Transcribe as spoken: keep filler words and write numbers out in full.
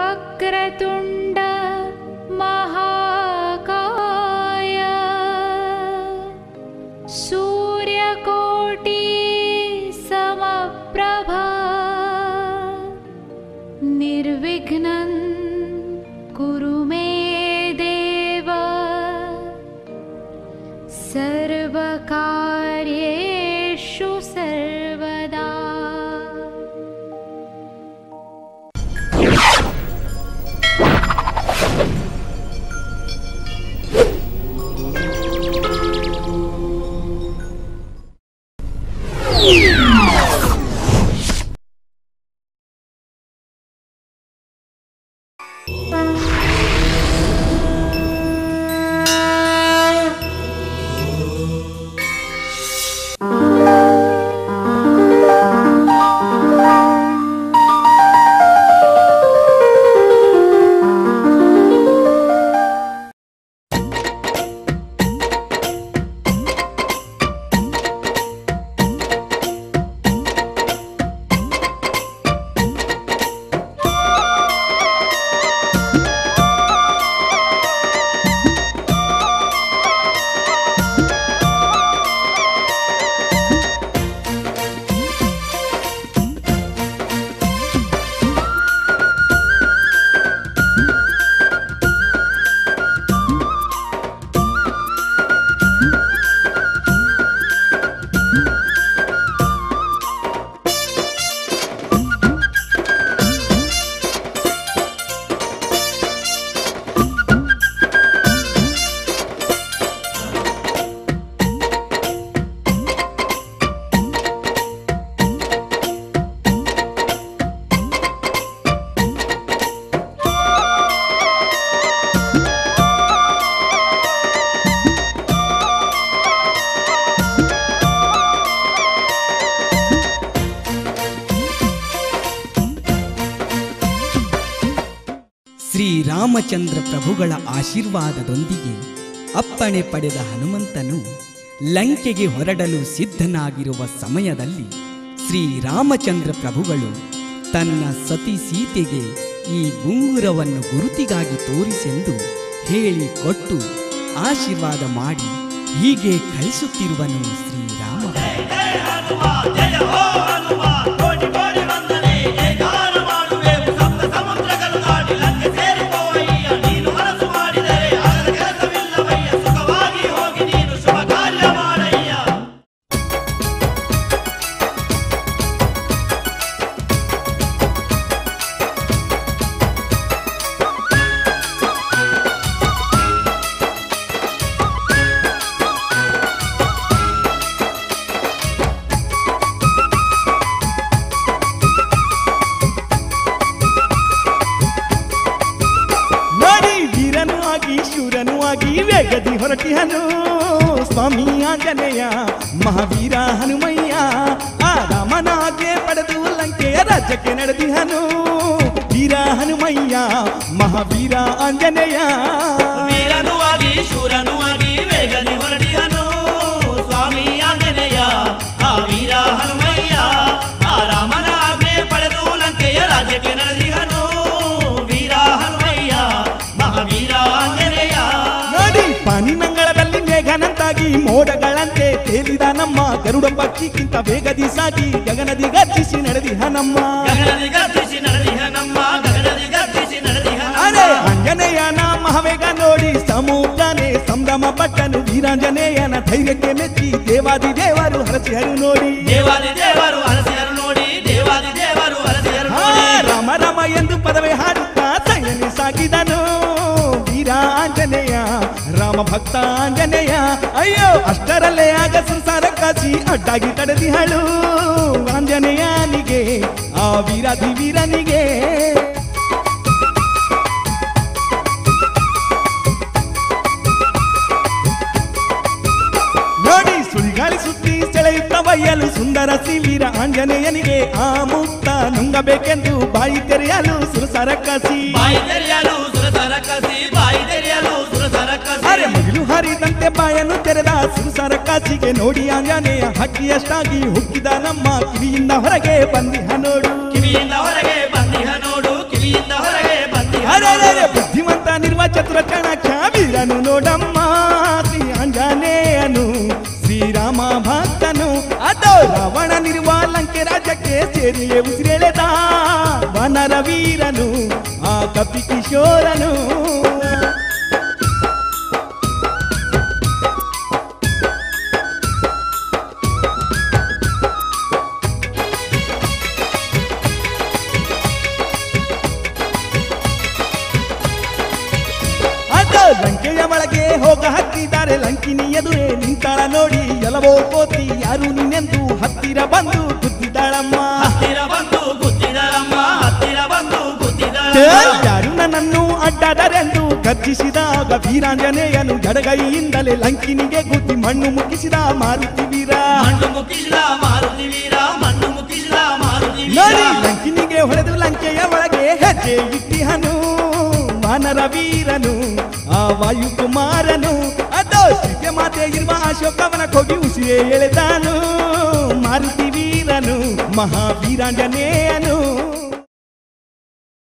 वक्रतुण्ड महाकाय सूर्यकोटि समप्रभा निर्विघ्नं कुरु मे देव सर्वकार्येषु सर्वदा। ಶ್ರೀರಾಮಚಂದ್ರ ಪ್ರಭುಗಳ ಆಶೀರ್ವಾದದೊಂದಿಗೆ ಅಪ್ಪಣೆ ಪಡೆದ ಹನುಮಂತನು ಲಂಕೆಗೆ ಹೊರಡಲು ಸಿದ್ಧನಾಗಿರುವ ಸಮಯದಲ್ಲಿ ಶ್ರೀರಾಮಚಂದ್ರ ಪ್ರಭುಗಳು ತನ್ನ ಸತಿ ಸೀತೆಗೆ ಈ ಉಂಗುರವನ್ನು ಗುರುತಿಗಾಗಿ ತೋರಿಸೆಂದು ಹೇಳಿಕೊಟ್ಟು ಆಶೀರ್ವಾದ ಮಾಡಿ ಹೀಗೆ ಕಳಿಸುತ್ತಿರುವನು ಶ್ರೀರಾಮ. ವೇಗದಿ ಹೊರಟಿಹನು ಸ್ವಾಮಿ ಆಂಜನೇಯ ಮಹಾವೀರ ಹನುಮಯ್ಯ ಆ ರಾಮನಾಗೆ ಪಡೆದು ಲಂಕೆಯ ರಾಜ್ಯಕ್ಕೆ ನಡೆದಿಹನು ವೀರ ಹನುಮಯ್ಯ ಮಹಾವೀರ ಆಂಜನೇಯ ವೀರನು ಆಗಿ ಶೂರನು ಆಗಿ ವೇಗದಿ ಹೊರಟಿಹನು ಸ್ವಾಮಿ ಆಂಜನೇಯ ಆ ವೀರ ಹನುಮಯ್ಯ ಆ ರಾಮನಾಗೆ ಪಡೆದು ಲಂಕೆಯ ರಾಜ್ಯಕ್ಕೆ ನಡೆದಿಹನು ವೀರ ಹನುಮಯ್ಯ ಮಹಾವೀರ ಆಂಜನೇಯ. ಪಾನಿನಂಗಳದಲ್ಲಿ ಮೇಘನಂತಾಗಿ ಮೋಡಗಳಂತೆ ತೇಲಿದ ನಮ್ಮ ಗರುಡ ಪಕ್ಷಿಗಿಂತ ವೇಗದಿ ಸಾಗಿ ಗಗನದಿ ಗರ್ಜಿಸಿ ನಡೆದಿಹ ನಮ್ಮ ಗಗನದಿ ಗರ್ಜಿಸಿ ನಡೆದಿಹ ನಮ್ಮ ಗಗನದಿ ಗರ್ಜಿಸಿ ನಡೆದಿಹ ಅರೆ ಆಂಜನೇಯನ ಮಹಾವೇಗ ನೋಡಿ ಸಮುದ್ರನೇ ಸಂಭ್ರಮ ಪಟ್ಟನು ವೀರಾಂಜನೇಯನ ಧೈರ್ಯಕ್ಕೆ ಮೆಚ್ಚಿ ದೇವಾದಿ ದೇವರು ಹರಸಿಹರು ನೋಡಿ ದೇವಾದಿ ದೇವರು ಹರಸಿಹರು ನೋಡಿ ದೇವಾದಿ ದೇವರು ಹರಸಿಹರು ನೋಡಿ ರಾಮ ರಾಮ ಎಂದು ಪದವೇ ಹಾಡುತ್ತಾ ಸೈನ್ಯ ಸಾಗಿದನು ವೀರ ಆಂಜನೇಯ ರಾಮ ಭಕ್ತ ಆಂಜನೇಯ. ಅಯ್ಯೋ ಅಷ್ಟರಲ್ಲೇ ಆಗ ಸಂಸಾರ ಕಾಸಿ ಅಡ್ಡಾಗಿ ತಡೆದಿಹಳು ಆಂಜನೇಯನಿಗೆ ಆ ವೀರಾಧಿ ವೀರನಿಗೆ. ನೋಡಿ ಸುಳಿಗಾಳಿ ಸುತ್ತಿ ಸೆಳೆಯುತ್ತ ಬಯ್ಯಲು ಸುಂದರ ಸಿವೀರ ಆಂಜನೇಯನಿಗೆ ಆ ಮುಕ್ತ ನುಂಗಬೇಕೆಂದು ಬಾಯಿ ತೆರೆಯಲು ಸುರಸರ ಕಾಸಿ ಬಾಯಿ ತೆರೆಯಲು ಸುರಸರ ಕಾಸಿ ಬಾಯಿ ತೆರೆಯಲು ಸುರಸರ ಕಾಸಿ ಅರೆ ಮಗಿಲು ಹರಿದಂತೆ ಬಾಯನ್ನು ತೆರೆದ ಸುರಸರ ಕಾಸಿಗೆ ನೋಡಿ ಆಂಜನೇಯ ಹಕ್ಕಿಯಷ್ಟಾಗಿ ಹುಕ್ಕಿದ ನಮ್ಮ ಕಿವಿಯಿಂದ ಹೊರಗೆ ಬಂದಿಹ ನೋಡು ಕಿವಿಯಿಂದ ಹೊರಗೆ ಬಂದಿಹ ನೋಡು ಕಿವಿಯಿಂದ ಹೊರಗೆ ಬಂದ ಮೆರೆಯುವ ಚತುರ ಚಾಣಕ್ಯ ವೀರನು ನೋಡಮ್ಮ ಶ್ರೀ ಆಂಜನೇಯನು ಶ್ರೀರಾಮ ಭಕ್ತನು ಅದೋ ರಾವಣನಿರುವ ಲಂಕೆ ರಾಜ್ಯಕ್ಕೆ ಸೇರಿಯೇ ಉಸಿರೆಳೆದ ವನರ ವೀರನು ಆ ಕಪಿ ಕಿಶೋರನು ಲಂಕೆಯ ಒಳಗೆ ಹೋಗ ಹತ್ತಿದ್ದಾರೆ ಲಂಕಿನಿ ಎದುರೇ ನಿಂತಾಳ ನೋಡಿ ಎಲ್ಲವೋ ಕೋತಿ ಯಾರು ನೀನೆಂದು ಹತ್ತಿರ ಬಂದು ಗುದ್ದಿದ್ದಾಳಮ್ಮ ಹತ್ತಿರ ಬಂದು ಗುದ್ದಿದಳಮ್ಮ ಹತ್ತಿರ ಬಂದು ಗುದ್ದಿದಳ ಯಾರು ನನ್ನನ್ನು ಅಡ್ಡಾದರೆಂದು ಗರ್ಜಿಸಿದಾಗ ವೀರಾಂಜನೇಯನು ಜಡಗೈಯಿಂದಲೇ ಲಂಕಿನಿಗೆ ಗುದ್ದಿ ಮಣ್ಣು ಮುಗಿಸಿದ ಮಾರುತಿ ವೀರ ಮಣ್ಣು ಮುಗಿಸಿದ ಮಾರುತಿ ವೀರ ಮಣ್ಣು ಮುಗಿಸಿದ ಮಾರುತಿ ನೋಡಿ ಲಂಕಿನಿಗೆ ಹೊಡೆದು ಲಂಕೆಯ ಒಳಗೆ ಹೆಜ್ಜೆ ಇಟ್ಟಿಹನು ವಾನರ ವೀರನು ಆ ವಾಯುಕುಮಾರನು ಅದೋ ಸೀತೆ ಮಾತೆ ಇರುವ ಅಶೋಕವನ ಹೋಗಿ ಉಸಿರೇ ಎಳೆದಾನು ಮಾರುತಿ ವೀರನು ಮಹಾವೀರಾಂಜನೇಯನು